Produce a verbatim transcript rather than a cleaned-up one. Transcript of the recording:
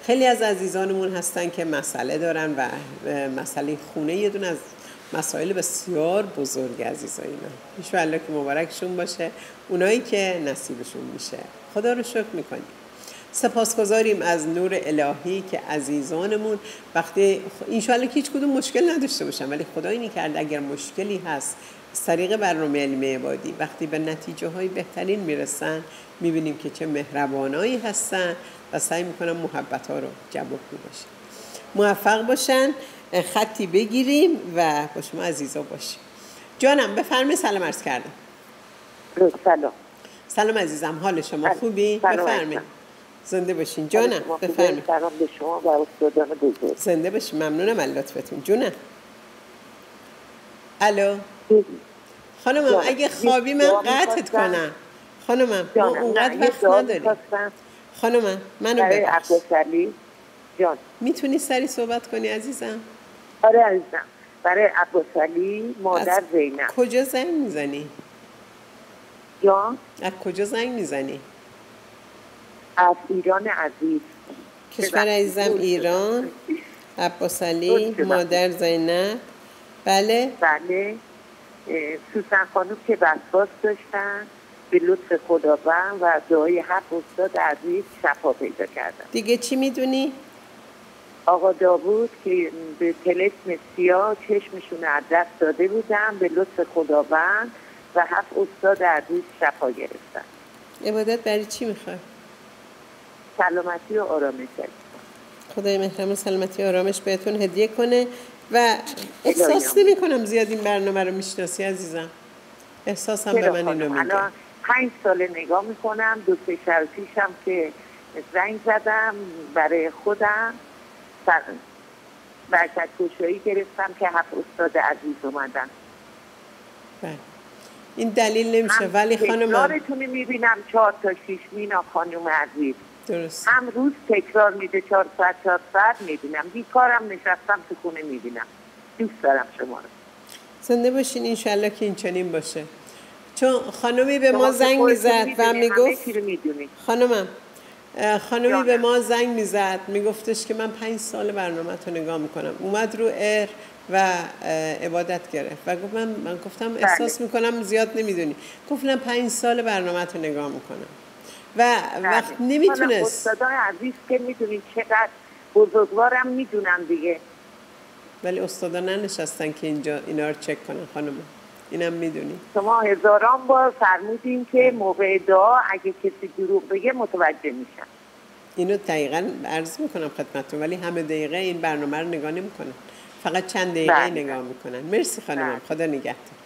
خیلی از عزیزانمون هستن که مسئله دارن و مسئله خونه یه دونه از مسائل بسیار بزرگ عزیزای من. انشاءالله که مبارکشون باشه اونایی که نصیبشون میشه. خدا رو شکر میکنیم. سپاسگزاریم از نور الهی که عزیزانمون وقتی انشاءالله که هیچ کدوم مشکل نداشته باشن، ولی خدا اینی کرد اگر مشکلی هست از طریق برنامه علمی عبادی وقتی به نتیجه های بهترین میرسن میبینیم که چه مهربانایی هستن و سعی میکنن محبت ها رو جواب باشن. موفق باشن، خطی بگیریم و با شما عزیزا باشیم. جانم بفرمایید. سلام عرض کردم. سلام. سلام عزیزم، حال شما خوبی؟ بفرمایید. زنده باشین. جانم بفرمایید. سلام به شما و استادان بزرگ. زنده باشین. ممنونم از لطفتون. جونم. الو. خانمم اگه خوابی من قطعت کنم. خانمم ما اونقدر وقت نداریم. خانمم منو برای ببخش. عباسعلی جان. میتونی سری صحبت کنی عزیزم؟ آره عزیزم. برای عباسعلی مادر زینب. کجا زنگ میزنی؟ جان. از کجا زنگ میزنی؟ از ایران عزیز. کشور عزیزم ایران. عباسعلی مادر زینب. بله بله. سوسن خانم که وسواس داشتن به لطف خداوند و دعای هفت استاد عزیز شفا پیدا کردن. دیگه چی میدونی؟ آقا داوود که به طلسم سیاه چشمشون از دست داده بودن به لطف خداوند و هفت استاد عزیز شفا گرفتن. عبادت برای چی میخوای؟ سلامتی و آرامش. خدای مهربان سلامتی و آرامش بهتون هدیه کنه و احساس نمی کنم زیاد این برنامه رو میشناسی عزیزم. احساسم به من اینو میگه. الان پنج سال نگاه میکنم. دو سه شب پیشم که زنگ زدم برای خودم برکت گشایی گرفتم که هفت استاد عزیز اومدن. بله این دلیل نمیشه ولی خانم تکرارتون میبینم چهار تا شیش مینا خانم عزیز. درست. هم روز تکرار میده چهار ساعت چهار ساعت میبینم. بیکارم نشستم تو خونه میبینم. دوست دارم شما رو. زنده باشین انشالله که این چنین باشه. چون خانمی به ما زنگ میزد و میگفت خانمم خانمی به ما زنگ میزد میگفتش که من پنج سال برنامه تو نگاه میکنم. اومد رو ایر و عبادت گرفت و گفت من, من گفتم احساس میکنم زیاد نمیدونی. گفتم پنج سال برنامه تو نگاه میکنم و وقت نمیتونست. استادان عزیز که میدونید چقدر بزرگوارم میدونم دیگه، ولی استادا ننشستن که اینجا اینا رو چک کنن خانم. اینم میدونی. شما هزاران بار فرمودین که موقع دعا اگه کسی دروغ بگه متوجه میشن. اینو دقیقاً عرض میکنم خدمتتون، ولی همه دقیقه این برنامه رو نگاه نمیکنن، فقط چند دقیقه نگاه میکنن. مرسی خانم. خدا نگهدار.